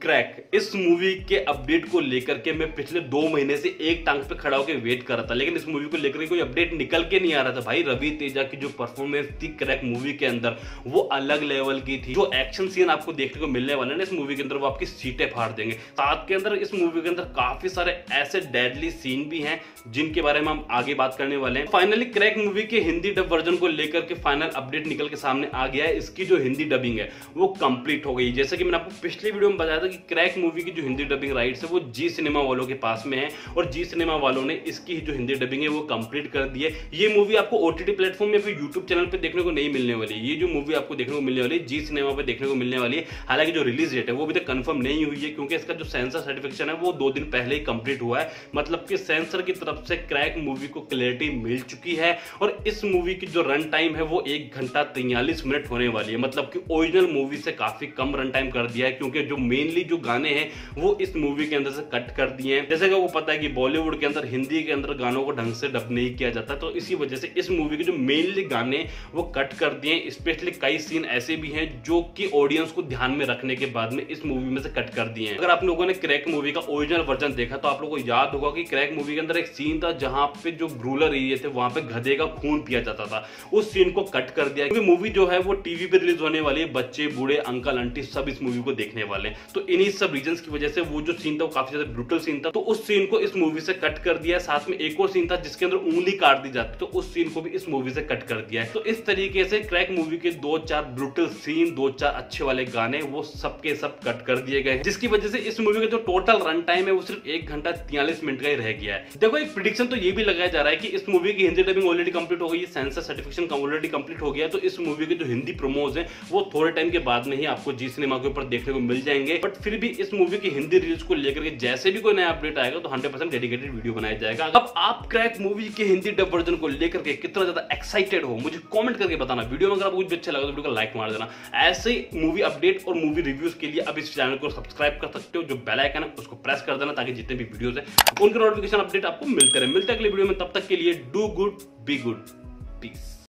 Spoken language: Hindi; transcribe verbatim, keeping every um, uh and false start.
क्रैक इस मूवी के अपडेट को लेकर के मैं पिछले दो महीने से एक टांग पे खड़ा होकर वेट कर रहा था, लेकिन इस मूवी को लेकर कोई अपडेट निकल के नहीं आ रहा था। भाई रवि तेजा की जो परफॉर्मेंस थी क्रैक मूवी के अंदर वो अलग लेवल की थी। जो एक्शन सीन आपको देखने को मिलने वाले ना इस मूवी के अंदर वो आपकी सीटें फाड़ देंगे। साथ के अंदर इस मूवी के अंदर काफी सारे ऐसे डेडली सीन भी हैं जिनके बारे में हम आगे बात करने वाले हैं। फाइनली क्रैक मूवी के हिंदी डब वर्जन को लेकर के फाइनल अपडेट निकल के सामने आ गया है। इसकी जो हिंदी डबिंग है वो कंप्लीट हो गई। जैसे कि मैंने आपको पिछले वीडियो में बताया था कि क्रैक मूवी की जो हिंदी डबिंग राइट्स है वो जी सिनेमा वालों के पास में है और जी सिनेमा वालों ने इसकी जो हिंदी डबिंग है वो कंप्लीट कर दी है। ये मूवी आपको ओटीटी प्लेटफॉर्म या फिर यूट्यूब चैनल पे देखने को नहीं मिलने वाली है। ये जो मूवी आपको देखने को मिलने वाली है जी सिनेमा पे देखने को मिलने वाली है। हालांकि जो रिलीज डेट है वो अभी तक कंफर्म नहीं हुई है क्योंकि इसका जो सेंसर सर्टिफिकेशन है वो दो दिन पहले ही कंप्लीट हुआ है। मतलब कि सेंसर की तरफ से क्रैक मूवी को क्लैरिटी मिल चुकी है और इस मूवी की जो रन टाइम है वो एक घंटा तैंतालीस मिनट होने वाली है। मतलब कि ओरिजिनल मूवी से काफी कम रन टाइम कर दिया है क्योंकि जो मेनली जो गाने हैं वो इस मूवी के अंदर से कट कर दिए हैं। जैसे कि आपको पता है कि बॉलीवुड के अंदर हिंदी के अंदर गानों को ढंग से डब नहीं किया जाता, तो इसी वजह से इस मूवी के जो मेनली गाने वो कट कर दिए हैं। स्पेशली कई सीन ऐसे भी हैं जो कि ऑडियंस को ध्यान में रखने के बाद में इस मूवी में से कट कर दिए हैं। अगर आप लोगों ने क्रैक मूवी का ओरिजिनल वर्जन देखा तो आप लोगों को याद होगा कि क्रैक मूवी के अंदर एक सीन था जहां पे जो रूरल एरिया थे वहां पे गधे का खून पिया जाता था। उस सीन को कट कर दिया क्योंकि मूवी जो है वो टीवी पे रिलीज होने वाली है। बच्चे बूढ़े अंकल आंटी सब इस मूवी को देखने वाले हैं, तो इन्हीं सब रीजंस की वजह से वो जो सीन था वो काफी ज्यादा ब्रूटल सीन था, तो उस सीन को इस मूवी से कट कर दिया है। साथ में एक और सीन था जिसके अंदर उंगली काट दी जाती, तो उस सीन को भी इस मूवी से कट कर दिया है। तो इस तरीके से क्रैक मूवी के दो चार ब्रूटल सीन, दो चार अच्छे वाले गाने वो सबके सब कट कर दिए गए, जिसकी वजह से इस मूवी का जो टोटल रन टाइम है वो सिर्फ एक घंटा तैंतालीस मिनट का ही रह गया है। देखो एक प्रिडिक्शन तो ये भी लगाया जा रहा है कि इस मूवी की हिंदी डबिंग ऑलरेडी कंप्लीट हो गई है, सेंसर सर्टिफिकेशन ऑलरेडी कंप्लीट हो गया है, तो इस मूवी के जो हिंदी प्रोमोज है वो थोड़े टाइम के बाद में ही आपको जी सिनेमा के ऊपर देखने को मिल जाएंगे। बट फिर भी इस मूवी की हिंदी रिलीज को लेकर के जैसे भी कोई नया अपडेट आएगा तो हंड्रेड परसेंट डेडिकेटेड वीडियो बनाया जाएगा। अब आप क्रैक मूवी के हिंदी डब वर्जन को लेकर के कितना ज्यादा एक्साइटेड हो मुझे कमेंट करके बताना। वीडियो में अगर आपको कुछ भी अच्छा लगा तो वीडियो को लाइक मार देना। ऐसे मूवी अपडेट और मूवी रिव्यूज के लिए अब इस चैनल को सब्सक्राइब कर सकते हो, जो बेल आइकन है उसको प्रेस कर देना ताकि जितने भी वीडियोस है उनके नोटिफिकेशन अपडेट आपको मिलते रहे। मिलते हैं अगले वीडियो में, तब तक के लिए do good be good, piece.